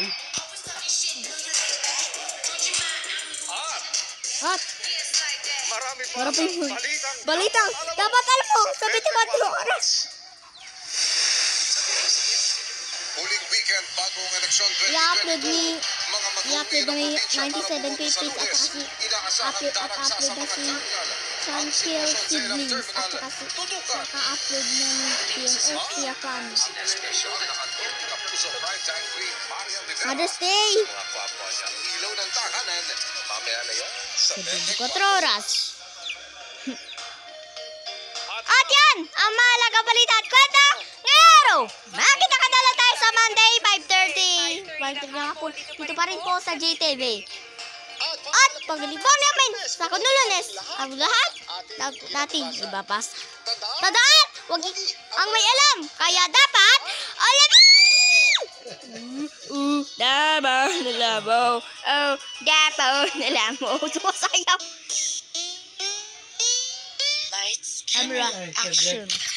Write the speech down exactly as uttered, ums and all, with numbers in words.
yan. At Marami pa marami ang yun. balitang Balitang dapat alam mo sa twenty-four oras. Huling weekend bago ang eleksyon I-upload twenty twenty-two. ni Mga i-upload na may mag-uwi ng ninety-seven probinsya K para page at bumukas saka sa si lunes. upload Inaasahang upload daragsa at sa mga upload terminal. na si Tranquil Siblings at saka si Tutukan. naka-upload na ni P M S si Akan. Ang espesyal na kantor ni Kapuso Primetime Queen Marian Rivera. Mother's Day! Mga kwapwa siyang ilaw ng tahanan. Mamaya na yun sa twenty-four oras. At yan, ang mahalaga balita at kwenta ngayong araw. Makita ka dala tayo sa Monday, five thirty. five thirty na po. Dito pa rin po sa J T V. At paglibang namin sa Lunes, ang lahat na- natin ibapas. Tandaan, wag ang may alam, kaya dapat alam mo! Uh, dabaw na labaw. Oh, dabaw na labaw. Sumasayaw. Lights, camera, action.